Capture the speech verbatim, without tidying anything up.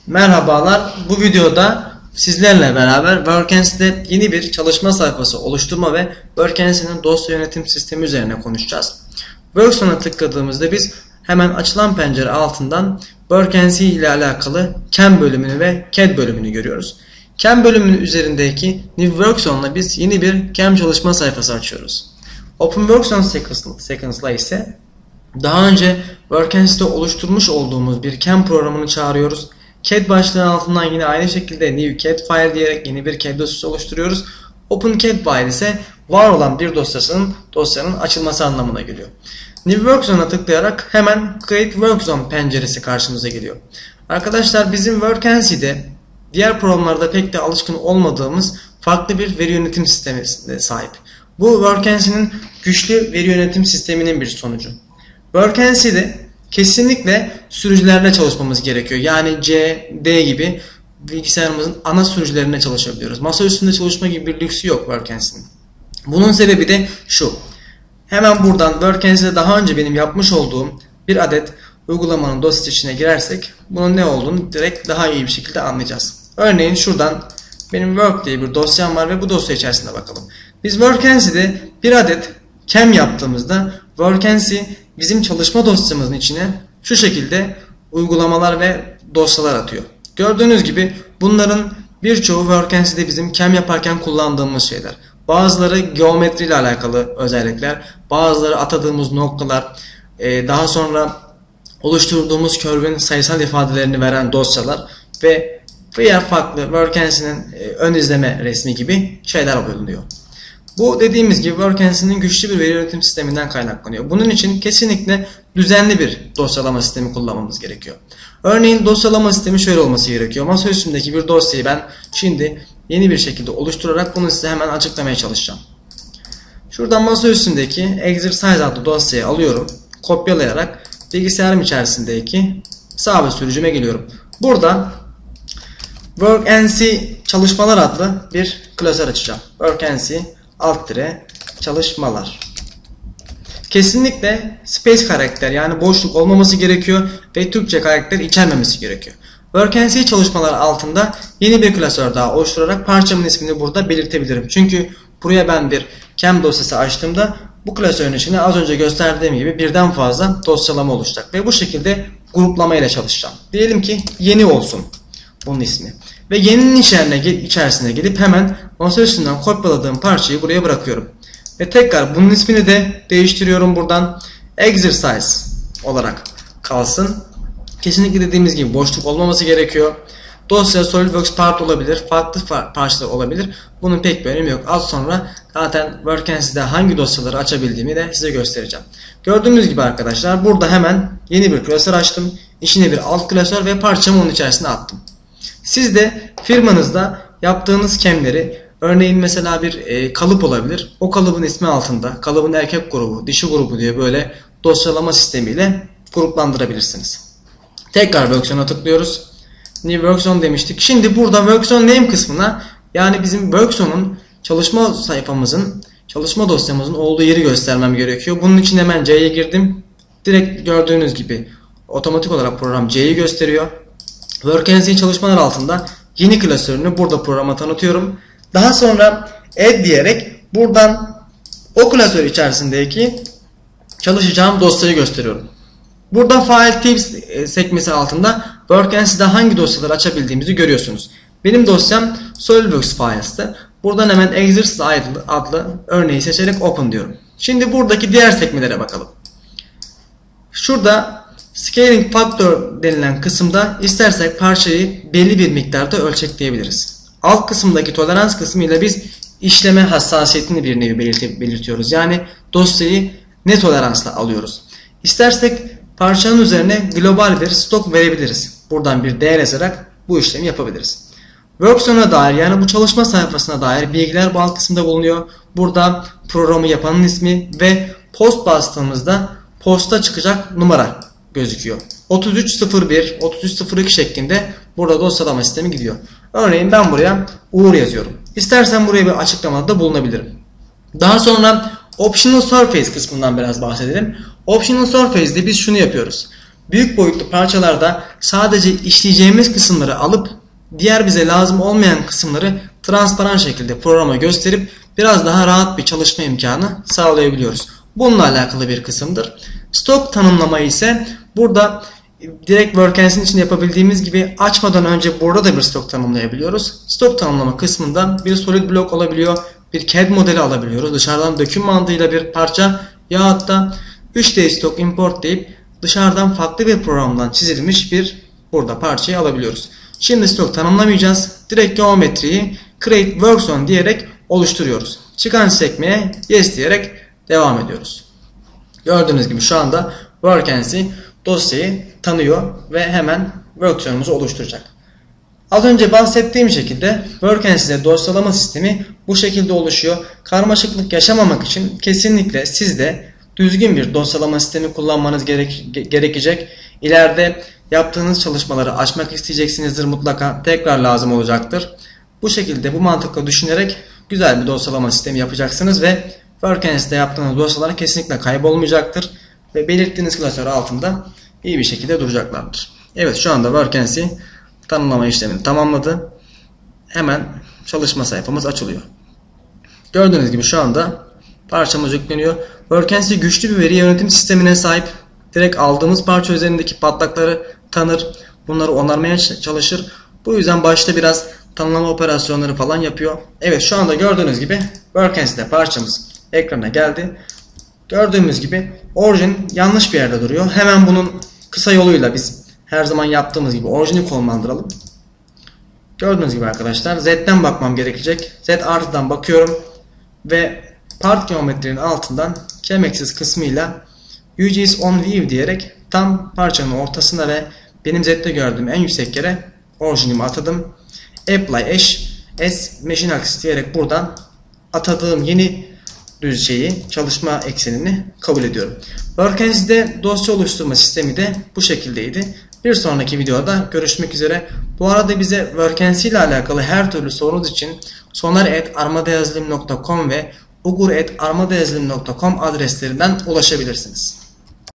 Merhabalar. Bu videoda sizlerle beraber WorkNC'de yeni bir çalışma sayfası oluşturma ve WorkNC'nin dosya yönetim sistemi üzerine konuşacağız. WorkZone'a tıkladığımızda biz hemen açılan pencere altından WorkNC ile alakalı C A M bölümünü ve C A D bölümünü görüyoruz. C A M bölümünün üzerindeki New WorkZone'la biz yeni bir C A M çalışma sayfası açıyoruz. Open WorkZone Seconds'la ise daha önce WorkNC'de oluşturmuş olduğumuz bir C A M programını çağırıyoruz. C A D başlığının altından yine aynı şekilde New C A D File diyerek yeni bir C A D dosyası oluşturuyoruz. Open C A D File ise var olan bir dosyasının dosyanın açılması anlamına geliyor. New WorkZone'a tıklayarak hemen Create WorkZone penceresi karşımıza geliyor. Arkadaşlar bizim WorkNC'de diğer programlarda pek de alışkın olmadığımız farklı bir veri yönetim sistemine sahip. Bu WorkNC'nin güçlü veri yönetim sisteminin bir sonucu. WorkNC'de kesinlikle sürücülerle çalışmamız gerekiyor. Yani C, D gibi bilgisayarımızın ana sürücülerine çalışabiliyoruz. Masa üstünde çalışma gibi bir lüksü yok WorkNC'nin. Bunun sebebi de şu. Hemen buradan WorkNC'de daha önce benim yapmış olduğum bir adet uygulamanın dosyası içine girersek bunun ne olduğunu direkt daha iyi bir şekilde anlayacağız. Örneğin şuradan benim Work diye bir dosyam var ve bu dosya içerisinde bakalım. Biz WorkNC'de bir adet C A M yaptığımızda WorkNC bizim çalışma dosyamızın içine şu şekilde uygulamalar ve dosyalar atıyor. Gördüğünüz gibi bunların birçoğu WorkNC'de bizim C A M yaparken kullandığımız şeyler. Bazıları geometri ile alakalı özellikler, bazıları atadığımız noktalar, daha sonra oluşturduğumuz curve'ün sayısal ifadelerini veren dosyalar ve diğer farklı WorkNC'nin ön izleme resmi gibi şeyler bulunuyor. Bu dediğimiz gibi WorkNC'nin güçlü bir veri yönetim sisteminden kaynaklanıyor. Bunun için kesinlikle düzenli bir dosyalama sistemi kullanmamız gerekiyor. Örneğin dosyalama sistemi şöyle olması gerekiyor. Masa üstündeki bir dosyayı ben şimdi yeni bir şekilde oluşturarak bunu size hemen açıklamaya çalışacağım. Şuradan masa üstündeki Exercise adlı dosyayı alıyorum. Kopyalayarak bilgisayarım içerisindeki sağ ve sürücüme geliyorum. Burada WorkNC çalışmalar adlı bir klasör açacağım. WorkNC alt tire çalışmalar. Kesinlikle space karakter yani boşluk olmaması gerekiyor ve Türkçe karakter içermemesi gerekiyor. WorkNC çalışmalar altında yeni bir klasör daha oluşturarak parçamın ismini burada belirtebilirim. Çünkü buraya ben bir C A M dosyası açtığımda bu klasörün içine az önce gösterdiğim gibi birden fazla dosyalama oluşacak ve bu şekilde gruplama ile çalışacağım. Diyelim ki yeni olsun bunun ismi. Ve yeninin içerisine gelip hemen masa üstünden kopyaladığım parçayı buraya bırakıyorum. Ve tekrar bunun ismini de değiştiriyorum buradan. Exercise olarak kalsın. Kesinlikle dediğimiz gibi boşluk olmaması gerekiyor. Dosya SolidWorks part olabilir, farklı parçalar olabilir. Bunun pek bir önemi yok. Az sonra zaten WorkNC'de hangi dosyaları açabildiğimi de size göstereceğim. Gördüğünüz gibi arkadaşlar burada hemen yeni bir klasör açtım. İçine bir alt klasör ve parçamı onun içerisine attım. Siz de firmanızda yaptığınız C A M'leri örneğin mesela bir e, kalıp olabilir. O kalıbın ismi altında kalıbın erkek grubu, dişi grubu diye böyle dosyalama sistemiyle gruplandırabilirsiniz. Tekrar WorkZone'a tıklıyoruz. New WorkZone demiştik. Şimdi burada WorkZone Name kısmına yani bizim WorkZone'un çalışma sayfamızın, çalışma dosyamızın olduğu yeri göstermem gerekiyor. Bunun için hemen C'ye girdim. Direkt gördüğünüz gibi otomatik olarak program C'yi gösteriyor. WorkNC çalışmalar altında yeni klasörünü burada programa tanıtıyorum. Daha sonra add diyerek buradan o klasör içerisindeki çalışacağım dosyayı gösteriyorum. Burada File Types sekmesi altında WorkNC'de hangi dosyaları açabildiğimizi görüyorsunuz. Benim dosyam SolidWorks Files'tı. Buradan hemen Exercise adlı, adlı örneği seçerek Open diyorum. Şimdi buradaki diğer sekmelere bakalım. Şurada Scaling Factor denilen kısımda istersek parçayı belli bir miktarda ölçekleyebiliriz. Alt kısımdaki tolerans kısmıyla biz işleme hassasiyetini bir nevi belirtiyoruz. Yani dosyayı ne toleransla alıyoruz. İstersek parçanın üzerine global bir stok verebiliriz. Buradan bir değer yazarak bu işlemi yapabiliriz. WorkZone'a dair yani bu çalışma sayfasına dair bilgiler bu alt kısımda bulunuyor. Burada programı yapanın ismi ve post bastığımızda posta çıkacak numara gözüküyor. otuz üç sıfır bir, otuz üç sıfır iki şeklinde burada dosyalama sistemi gidiyor. Örneğin ben buraya Uğur yazıyorum. İstersen buraya bir açıklamada bulunabilirim. Daha sonra Optional Surface kısmından biraz bahsedelim. Optional Surface'de biz şunu yapıyoruz. büyük boyutlu parçalarda sadece işleyeceğimiz kısımları alıp diğer bize lazım olmayan kısımları transparan şekilde programa gösterip biraz daha rahat bir çalışma imkanı sağlayabiliyoruz. Bununla alakalı bir kısımdır. Stok tanımlama ise burada direkt WorkEnse'in içinde yapabildiğimiz gibi açmadan önce burada da bir stok tanımlayabiliyoruz. Stok tanımlama kısmında bir solid block olabiliyor, bir C A D modeli alabiliyoruz. Dışarıdan döküm mantığıyla bir parça yahut da üç D stok import deyip dışarıdan farklı bir programdan çizilmiş bir burada parçayı alabiliyoruz. Şimdi stok tanımlamayacağız. Direkt geometriyi create workzone diyerek oluşturuyoruz. Çıkan sekmeye yes diyerek devam ediyoruz. Gördüğünüz gibi şu anda WorkEnse dosyayı tanıyor ve hemen workzone'umuzu oluşturacak. Az önce bahsettiğim şekilde WorkEnse'de dosyalama sistemi bu şekilde oluşuyor. Karmaşıklık yaşamamak için kesinlikle siz de düzgün bir dosyalama sistemi kullanmanız gerek gerekecek. İleride yaptığınız çalışmaları açmak isteyeceksinizdir, mutlaka tekrar lazım olacaktır. Bu şekilde bu mantıkla düşünerek güzel bir dosyalama sistemi yapacaksınız ve WorkEnse'de yaptığınız dosyalar kesinlikle kaybolmayacaktır ve belirttiğiniz klasör altında iyi bir şekilde duracaklardır. Evet, şu anda WorkEnse tanımlama işlemini tamamladı. Hemen çalışma sayfamız açılıyor. Gördüğünüz gibi şu anda parçamız yükleniyor. WorkEnse güçlü bir veri yönetim sistemine sahip. Direkt aldığımız parça üzerindeki patlakları tanır. Bunları onarmaya çalışır. Bu yüzden başta biraz tanımlama operasyonları falan yapıyor. Evet, şu anda gördüğünüz gibi WorkEnse'de parçamız ekrana geldi. Gördüğümüz gibi orijin yanlış bir yerde duruyor. Hemen bunun kısa yoluyla biz her zaman yaptığımız gibi orijini konumlandıralım. Gördüğünüz gibi arkadaşlar Z'den bakmam gerekecek. Z artıdan bakıyorum ve part geometrinin altından Chemaxis kısmıyla U G S on view diyerek tam parçanın ortasına ve benim Z'de gördüğüm en yüksek yere orijinimi atadım. Apply Eş as Machine Axis diyerek buradan atadığım yeni düz şeyi, çalışma eksenini kabul ediyorum. WorkEnse'de dosya oluşturma sistemi de bu şekildeydi. Bir sonraki videoda görüşmek üzere. Bu arada bize WorkEnse ile alakalı her türlü sorunuz için soner at armadayazılım nokta com ve ugur at armadayazılım nokta com adreslerinden ulaşabilirsiniz.